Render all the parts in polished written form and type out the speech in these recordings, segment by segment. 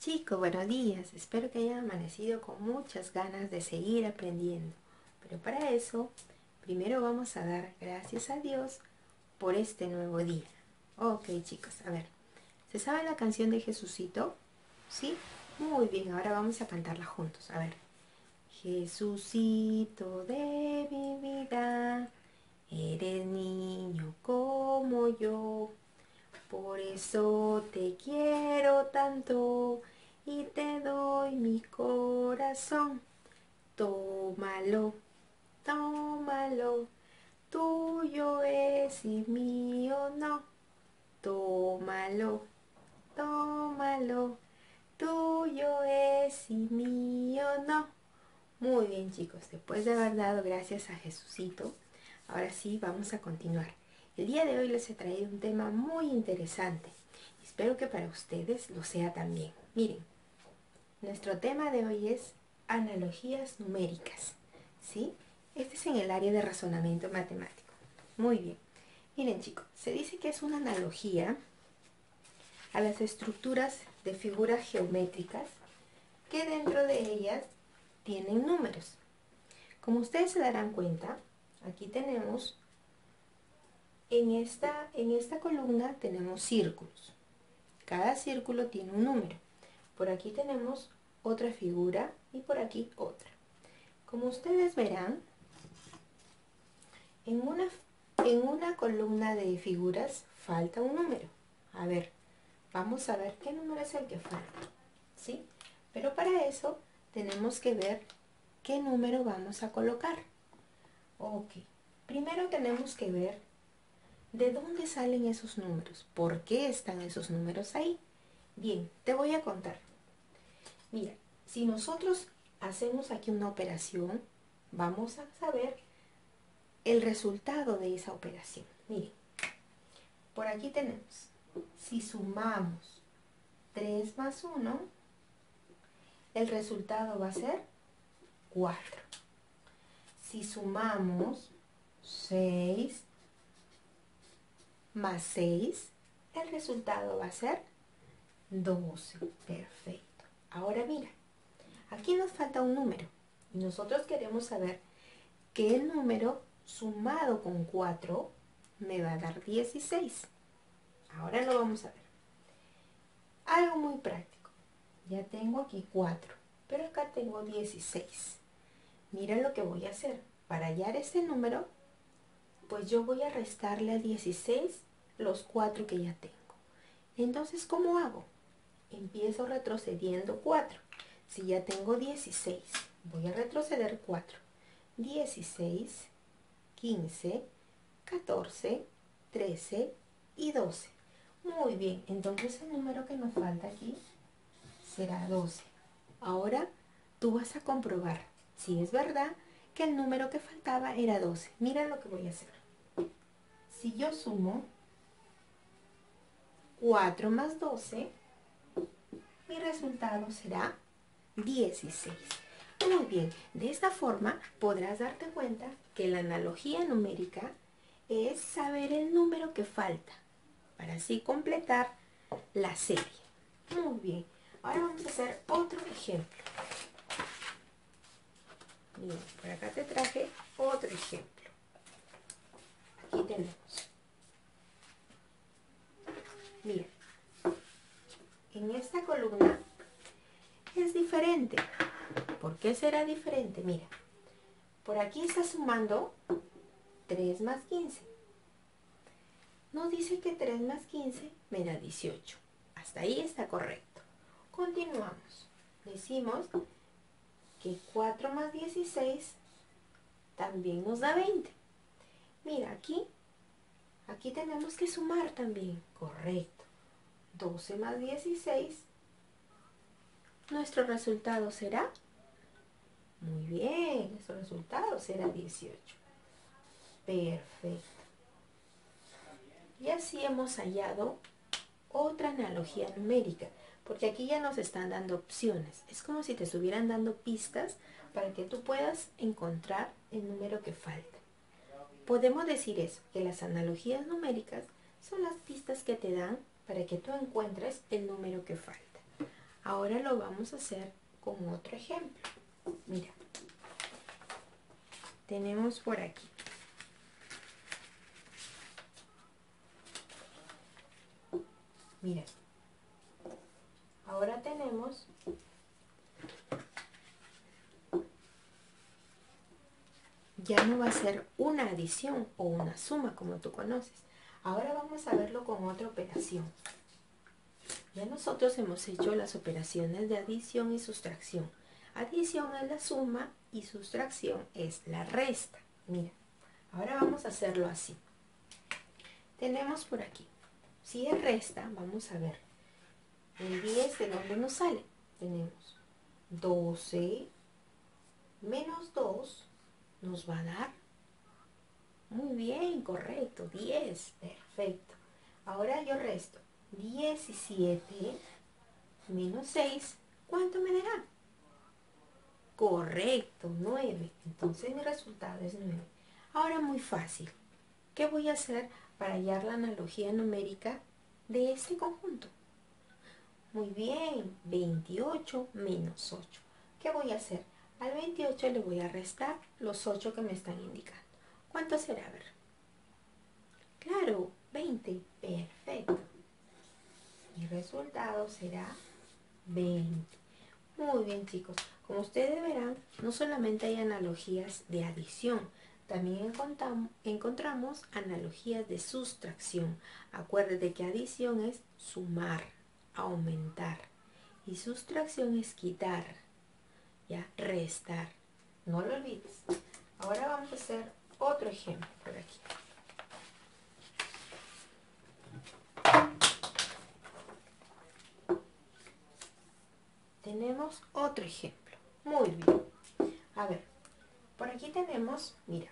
Chicos, buenos días. Espero que hayan amanecido con muchas ganas de seguir aprendiendo. Pero para eso, primero vamos a dar gracias a Dios por este nuevo día. Ok, chicos, a ver. ¿Se sabe la canción de Jesucito? ¿Sí? Muy bien, ahora vamos a cantarla juntos. A ver. Jesucito de mi vida, eres niño como yo. Por eso te quiero tanto y te doy mi corazón. Tómalo, tómalo, tuyo es y mío no. Tómalo, tómalo, tuyo es y mío no. Muy bien, chicos, después de haber dado gracias a Jesucito, ahora sí vamos a continuar. El día de hoy les he traído un tema muy interesante. Espero que para ustedes lo sea también. Miren, nuestro tema de hoy es analogías numéricas, ¿sí? Este es en el área de razonamiento matemático. Muy bien. Miren, chicos, se dice que es una analogía a las estructuras de figuras geométricas que dentro de ellas tienen números. Como ustedes se darán cuenta, aquí tenemos, en esta columna tenemos círculos. Cada círculo tiene un número. Por aquí tenemos otra figura y por aquí otra. Como ustedes verán, en una columna de figuras falta un número. A ver, vamos a ver qué número es el que falta, ¿sí? Pero para eso tenemos que ver qué número vamos a colocar. Ok, primero tenemos que ver de dónde salen esos números, por qué están esos números ahí. Bien, te voy a contar. Mira, si nosotros hacemos aquí una operación, vamos a saber el resultado de esa operación. Miren, por aquí tenemos, si sumamos 3 más 1, el resultado va a ser 4. Si sumamos 6 más 6, el resultado va a ser 12. Perfecto. Ahora mira, aquí nos falta un número y nosotros queremos saber que el número sumado con 4 me va a dar 16. Ahora lo vamos a ver. Algo muy práctico. Ya tengo aquí 4, pero acá tengo 16. Mira lo que voy a hacer. Para hallar este número, pues yo voy a restarle a 16 los 4 que ya tengo. Entonces, ¿cómo hago? Empiezo retrocediendo 4. Si ya tengo 16, voy a retroceder 4. 16, 15, 14, 13 y 12. Muy bien, entonces el número que nos falta aquí será 12. Ahora tú vas a comprobar si es verdad que el número que faltaba era 12. Mira lo que voy a hacer. Si yo sumo 4 más 12, mi resultado será 16. Muy bien, de esta forma podrás darte cuenta que la analogía numérica es saber el número que falta para así completar la serie. Muy bien, ahora vamos a hacer otro ejemplo. Bien, por acá te traje otro ejemplo. Aquí tenemos. Mira, en esta columna es diferente. ¿Por qué será diferente? Mira, por aquí está sumando 3 más 15. Nos dice que 3 más 15 me da 18. Hasta ahí está correcto. Continuamos. Decimos que 4 más 16 también nos da 20. Mira, aquí tenemos que sumar también. Correcto. 12 más 16. Nuestro resultado será, muy bien, nuestro resultado será 18. Perfecto. Y así hemos hallado otra analogía numérica, porque aquí ya nos están dando opciones. Es como si te estuvieran dando pistas para que tú puedas encontrar el número que falta. Podemos decir eso, que las analogías numéricas son las pistas que te dan para que tú encuentres el número que falta. Ahora lo vamos a hacer con otro ejemplo. Mira, tenemos por aquí. Mira, ahora tenemos ya no va a ser una adición o una suma como tú conoces. Ahora vamos a verlo con otra operación. Ya nosotros hemos hecho las operaciones de adición y sustracción. Adición es la suma y sustracción es la resta. Mira, ahora vamos a hacerlo así. Tenemos por aquí, si es resta, vamos a ver, el 10 de dónde nos sale. Tenemos 12 menos 2 nos va a dar, muy bien, correcto, 10, perfecto. Ahora yo resto 17 menos 6, ¿cuánto me dará? Correcto, 9. Entonces mi resultado es 9. Ahora muy fácil. ¿Qué voy a hacer para hallar la analogía numérica de este conjunto? Muy bien, 28 menos 8. ¿Qué voy a hacer? Al 28 le voy a restar los 8 que me están indicando. ¿Cuánto será? A ver. Claro, 20. Perfecto. Mi resultado será 20. Muy bien, chicos. Como ustedes verán, no solamente hay analogías de adición, también encontramos analogías de sustracción. Acuérdate que adición es sumar, aumentar, y sustracción es quitar, ya, restar. No lo olvides. Ahora vamos a hacer otro ejemplo por aquí. Tenemos otro ejemplo. Muy bien. A ver, por aquí tenemos, mira,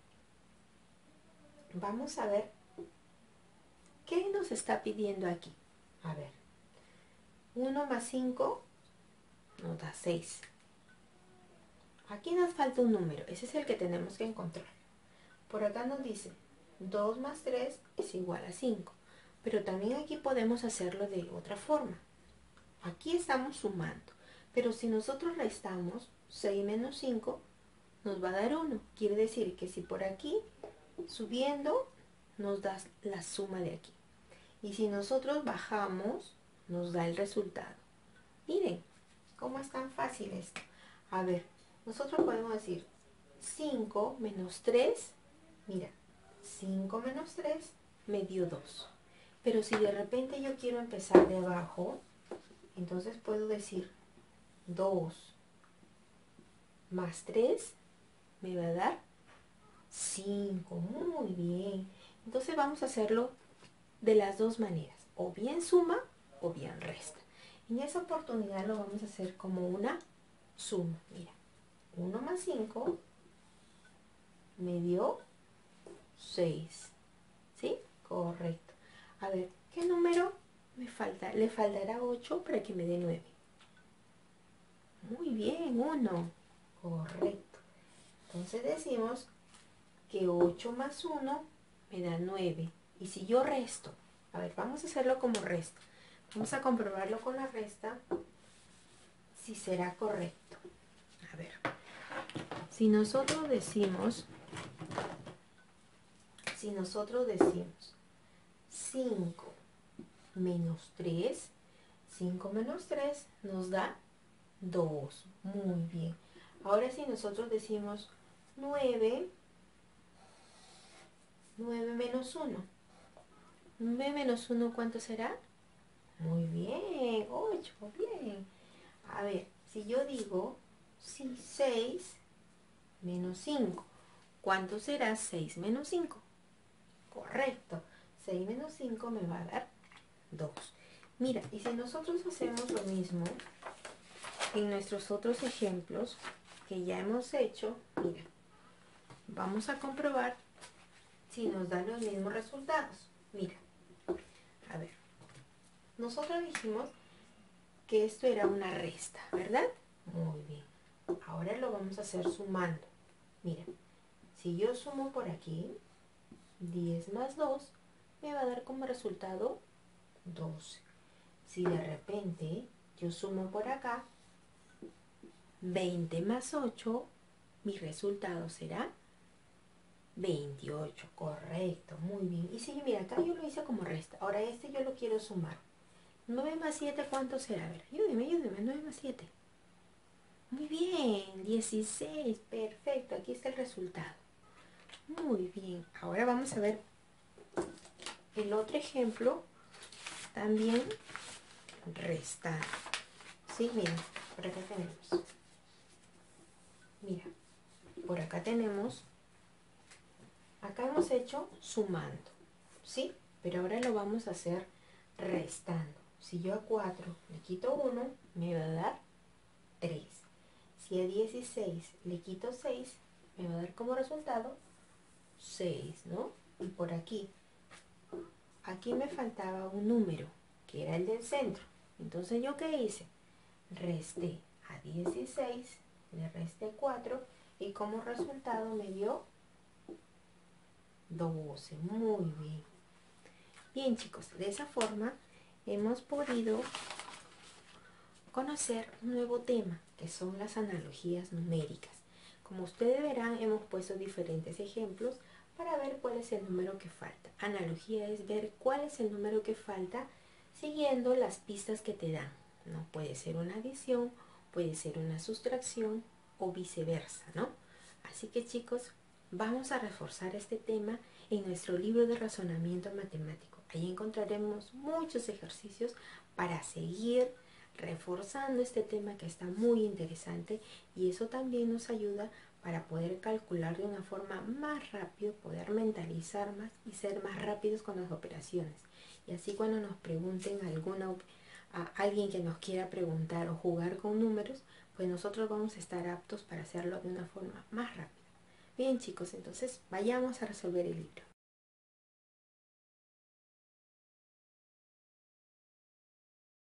vamos a ver qué nos está pidiendo aquí. A ver, 1 más 5 nos da 6. Aquí nos falta un número, ese es el que tenemos que encontrar. Por acá nos dice 2 más 3 es igual a 5. Pero también aquí podemos hacerlo de otra forma. Aquí estamos sumando, pero si nosotros restamos 6 menos 5 nos va a dar 1. Quiere decir que si por aquí subiendo nos da la suma de aquí. Y si nosotros bajamos nos da el resultado. Miren cómo es tan fácil esto. A ver, nosotros podemos decir 5 menos 3. Mira, 5 menos 3 me dio 2. Pero si de repente yo quiero empezar de abajo, entonces puedo decir 2 más 3 me va a dar 5. Muy bien. Entonces vamos a hacerlo de las dos maneras. O bien suma o bien resta. En esa oportunidad lo vamos a hacer como una suma. Mira, 1 más 5 me dio 6. ¿Sí? Correcto. A ver, ¿qué número me falta? Le faltará 8 para que me dé 9. Muy bien, 1. Correcto. Entonces decimos que 8 más 1 me da 9. Y si yo resto, a ver, vamos a hacerlo como resta. Vamos a comprobarlo con la resta si será correcto. A ver, si nosotros decimos 5 menos 3, 5 menos 3 nos da 2. Muy bien. Ahora si nosotros decimos 9 menos 1. 9 menos 1, ¿cuánto será? Muy bien, 8. Bien. A ver, si yo digo 6 menos 5, ¿cuánto será 6 menos 5? Correcto. 6 menos 5 me va a dar 2. Mira, y si nosotros hacemos lo mismo en nuestros otros ejemplos que ya hemos hecho, mira, vamos a comprobar si nos dan los mismos resultados. Mira, a ver, nosotros dijimos que esto era una resta, ¿verdad? Muy bien. Ahora lo vamos a hacer sumando. Mira, si yo sumo por aquí, 10 más 2 me va a dar como resultado 12. Si de repente yo sumo por acá 20 más 8, mi resultado será 28, correcto, muy bien. Y sí, mira, acá yo lo hice como resta. Ahora este yo lo quiero sumar. 9 más 7, ¿cuánto será? A ver, ayúdeme, 9 más 7. Muy bien, 16, perfecto, aquí está el resultado. Muy bien, ahora vamos a ver el otro ejemplo, también restar. Sí, mira, por acá tenemos. Mira, por acá tenemos, acá hemos hecho sumando, ¿sí? Pero ahora lo vamos a hacer restando. Si yo a 4 le quito 1, me va a dar 3. Si a 16 le quito 6, me va a dar como resultado 6, ¿no? Y por aquí me faltaba un número, que era el del centro. Entonces, ¿yo qué hice? Resté a 16, le resté 4 y como resultado me dio 12. Muy bien. Bien, chicos, de esa forma hemos podido conocer un nuevo tema, que son las analogías numéricas. Como ustedes verán, hemos puesto diferentes ejemplos para ver cuál es el número que falta. Analogía es ver cuál es el número que falta siguiendo las pistas que te dan. ¿No? Puede ser una adición, puede ser una sustracción o viceversa, ¿no? Así que chicos, vamos a reforzar este tema en nuestro libro de razonamiento matemático. Ahí encontraremos muchos ejercicios para seguir reforzando este tema que está muy interesante, y eso también nos ayuda para poder calcular de una forma más rápido, poder mentalizar más y ser más rápidos con las operaciones. Y así cuando nos pregunten a alguien que nos quiera preguntar o jugar con números, pues nosotros vamos a estar aptos para hacerlo de una forma más rápida. Bien chicos, entonces vayamos a resolver el libro.